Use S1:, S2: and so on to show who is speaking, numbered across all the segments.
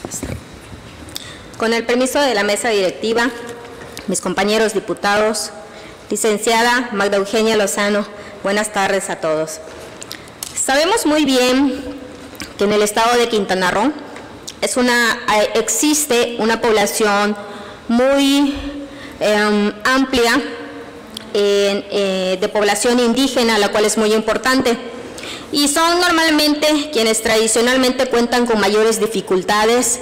S1: Con el permiso de la mesa directiva, mis compañeros diputados, licenciada Magda Eugenia Lozano, buenas tardes a todos. Sabemos muy bien que en el estado de Quintana Roo existe una población muy amplia de población indígena, la cual es muy importante. Y son normalmente quienes tradicionalmente cuentan con mayores dificultades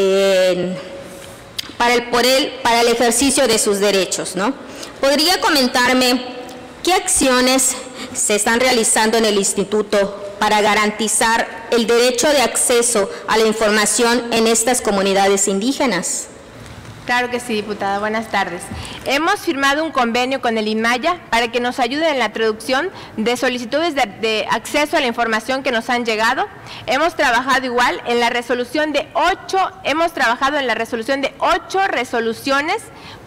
S1: para el ejercicio de sus derechos, ¿no? ¿Podría comentarme qué acciones se están realizando en el instituto para garantizar el derecho de acceso a la información en estas comunidades indígenas?
S2: Claro que sí, diputada. Buenas tardes. Hemos firmado un convenio con el INMAYA para que nos ayuden en la traducción de solicitudes de acceso a la información que nos han llegado. Hemos trabajado igual en la resolución de 8 resoluciones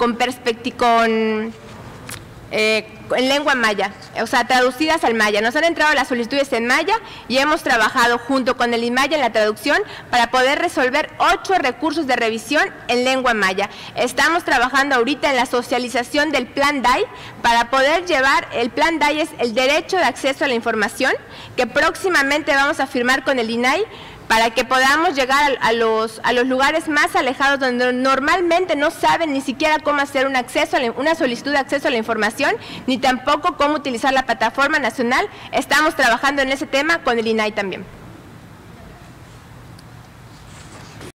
S2: en lengua maya, o sea, traducidas al maya. Nos han entrado las solicitudes en maya y hemos trabajado junto con el INMAYA en la traducción para poder resolver 8 recursos de revisión en lengua maya. Estamos trabajando ahorita en la socialización del Plan DAI para poder llevar, el Plan DAI es el derecho de acceso a la información, que próximamente vamos a firmar con el INAI, para que podamos llegar a los lugares más alejados donde normalmente no saben ni siquiera cómo hacer una solicitud de acceso a la información, ni tampoco cómo utilizar la plataforma nacional. Estamos trabajando en ese tema con el INAI también.